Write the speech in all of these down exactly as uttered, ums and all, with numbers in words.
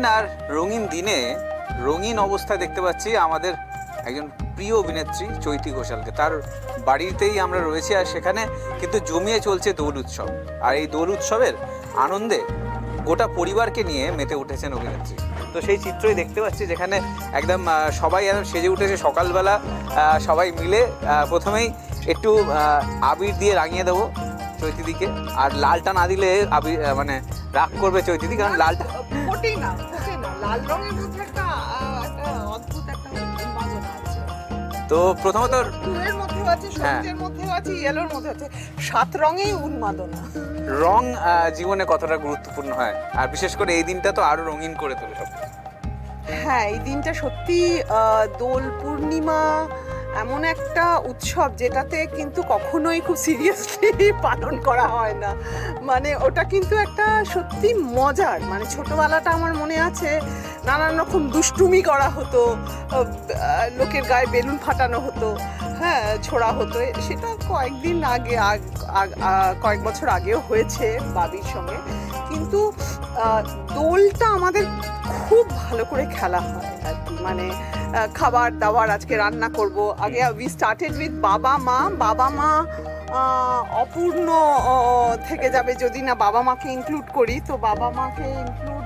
রঙিন আর রঙিন দিনে রঙিন অবস্থায় দেখতে পাচ্ছি আমাদের একজন প্রিয় অভিনেত্রী চৈতি ঘোষালকে। তার বাড়িতেই আমরা রয়েছি, আর সেখানে কিন্তু জমিয়ে চলছে দোল উৎসব। আর এই দোল উৎসবের আনন্দে গোটা পরিবারকে নিয়ে মেতে উঠেছেন অভিনেত্রী। তো সেই চিত্রই দেখতে পাচ্ছি, যেখানে একদম সবাই একদম সেজে উঠেছে সকালবেলা। সবাই মিলে প্রথমেই একটু আবির দিয়ে রাঙিয়ে দেবো চৈতিদিকে, আর লালটা না দিলে আবির মানে রাগ করবে চৈতিদি, কারণ লালটা মোটেই না, মোটেই না। লাল রঙের মধ্যে একটা অদ্ভুত একটা উন্মাদনা আছে। তো প্রথমত ব্লুর মধ্যেও আছে, সবুজের মধ্যেও আছে, ইয়েলোর মধ্যে আছে, সাত রঙেই উন্মাদনা। রং জীবনে কতটা গুরুত্বপূর্ণ হয়, আর বিশেষ করে এই দিনটা তো আরো রঙিন করে তোলে সব। হ্যাঁ, এই দিনটা সত্যি দোল পূর্ণিমা এমন একটা উৎসব যেটাতে কিন্তু কখনোই খুব সিরিয়াসলি পালন করা হয় না। মানে ওটা কিন্তু একটা সত্যি মজার, মানে ছোটবেলাটা আমার মনে আছে নানান রকম দুষ্টুমি করা হতো, লোকের গায়ে বেলুন ফাটানো হতো, হ্যাঁ ছোড়া হতো। সেটা কয়েকদিন আগে কয়েক বছর আগেও হয়েছে বাবির সঙ্গে। কিন্তু দোলটা আমাদের খুব ভালো করে খেলা হয় আর কি। মানে খাবার দাবার আজকে রান্না করব, আগে উই স্টার্টেড উইথ বাবা মা। বাবা মা অপূর্ণ থেকে যাবে যদি না বাবা মাকে ইনক্লুড করি। তো বাবা মাকে ইনক্লুড,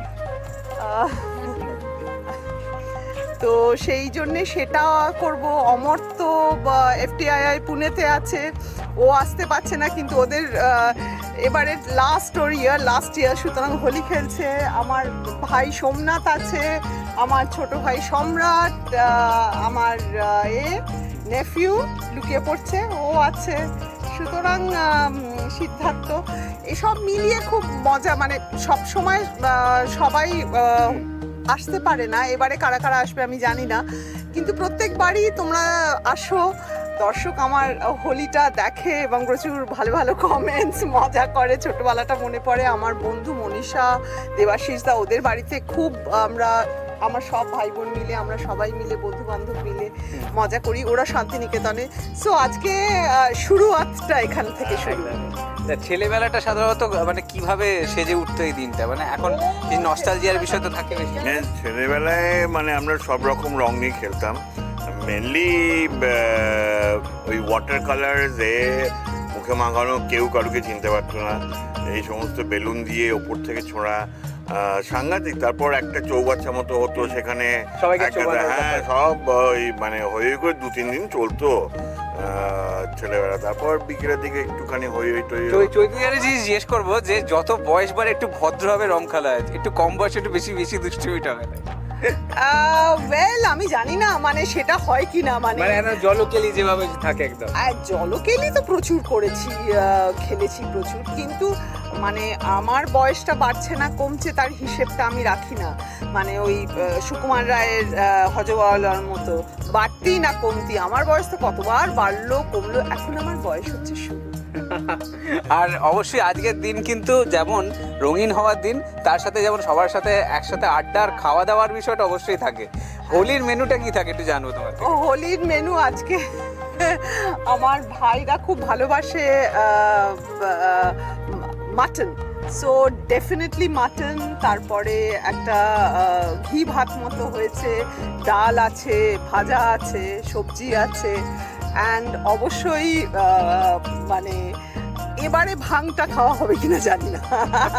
তো সেই জন্যে সেটা করব। অমর তো এফটিআইআই পুনেতে আছে, ও আসতে পারছে না, কিন্তু ওদের এবারে লাস্ট ওর ইয়ার লাস্ট ইয়ার, সুতরাং হোলি খেলছে। আমার ভাই সোমনাথ আছে, আমার ছোট ভাই সম্রাট, আমার এ নেফিউ লুকিয়ে পড়ছে, ও আছে, সুতরাং সিদ্ধার্থ, এসব মিলিয়ে খুব মজা। মানে সব সময় সবাই আসতে পারে না, এবারে কারা কারা আসবে আমি জানি না, কিন্তু প্রত্যেকবারই তোমরা আসো, দর্শক আমার হোলিটা দেখে এবং প্রচুর ভালো ভালো কমেন্টস, মজা করে, ছোটবেলাটা মনে পড়ে। আমার বন্ধু মনীষা, দেবাশিস দা, ওদের বাড়িতে খুব আমরা, আমার সব ভাই বোন মিলে, আমরা সবাই মিলে, বন্ধু বান্ধব মিলে মজা করি। ওরা শান্তিনিকেতনে। সো আজকে শুরুয়াতটা এখান থেকে শুরু। ছেলেবেলাটা সাধারণত মানে কিভাবে সেজে উঠতো এই দিনটা, মানে এখন এই নস্টালজিয়ার বিষয় তো থাকে বেশি। ছেলেবেলায় মানে আমরা সব রকম রং নিয়ে খেলতাম, মেনলি ওই ওয়াটার কালার যে মুখে মাখানো, কেউ কারুকে চিনতে পারতো না, এই সমস্ত বেলুন দিয়ে ওপর থেকে ছোঁড়া, সাংঘাতিক। তারপর একটা চৌবাচ্চা মতো হতো, সেখানে হ্যাঁ সব ওই মানে হয়ে করে দু তিন দিন চলতো ছেলেবেলা। তারপর বিকেলের দিকে একটুখানি হই হই টই। চৈতিয়ারে জিজ্ঞেস করবো যে যত বয়স বাড়ে একটু ভদ্রভাবে রং খেলা হয়, একটু কম বয়সে একটু বেশি বেশি দুষ্টুমিটা হয়। ওয়েল আমি জানি না মানে সেটা হয় কি না, মানে জলকেলি যেভাবে থাকে একদম। জলকেলি তো প্রচুর করেছি, খেলেছি প্রচুর, কিন্তু মানে আমার বয়সটা বাড়ছে না কমছে তার হিসেবটা আমি রাখি না। মানে ওই সুকুমার রায়ের হজওয়ালার মতো বাড়তি না কমতি, আমার বয়স তো কতবার বাড়লো কমলো, এখন আমার বয়স হচ্ছে শুরু। আর অবশ্যই আজকের দিন কিন্তু যেমন রঙিন হওয়ার দিন, তার সাথে যেমন সবার সাথে একসাথে আড্ডার খাওয়া দাওয়ার বিষয়টা অবশ্যই থাকে। হোলির মেনুটা কি থাকে একটু জানবো তোমার? হোলির মেনু আজকে আমার ভাইরা খুব ভালোবাসে মাটন, সো ডেফিনেটলি মাটন। তারপরে একটা ঘি ভাত মতো হয়েছে, ডাল আছে, ভাজা আছে, সবজি আছে, অ্যান্ড অবশ্যই মানে এবারে ভাংটা খাওয়া হবে কিনা জানি না,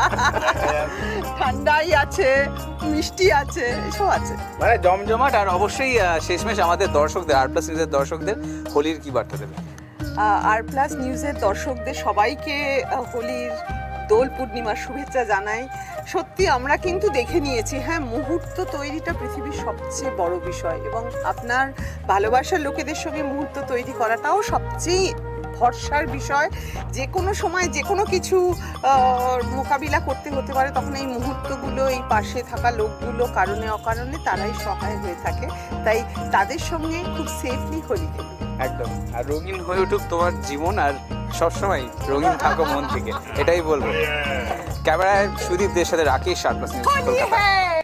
ঠান্ডাই আছে, মিষ্টি আছে, এসব আছে, মানে জমজমাট। আর অবশ্যই শেষমেশ আমাদের দর্শকদের, আর প্লাস নিউজের দর্শকদের হোলির কি বার্তা দেবে? আর প্লাস নিউজের দর্শকদের সবাইকে হোলির দোল পূর্ণিমার শুভেচ্ছা জানাই। সত্যি আমরা কিন্তু দেখে নিয়েছি, হ্যাঁ মুহূর্ত তৈরিটা পৃথিবীর সবচেয়ে বড় বিষয়, এবং আপনার ভালোবাসার লোকেদের সঙ্গে মুহূর্ত তৈরি করাটাও সবচেয়ে ভরসার বিষয়। যে কোনো সময় যে কোনো কিছু মোকাবিলা করতে হতে পারে, তখন এই মুহূর্তগুলো, এই পাশে থাকা লোকগুলো কারণে অকারণে তারাই সহায় হয়ে থাকে, তাই তাদের সঙ্গে খুব সেফলি হোলি খেলি। একদম। আর রঙিন হয়ে উঠুক তোমার জীবন, আর সবসময় রঙিন থাকো মন থেকে, এটাই বলবো। ক্যামেরায় সুদীপদের সাথে রাকেশ, আর প্লাস নিউজ কলকাতা।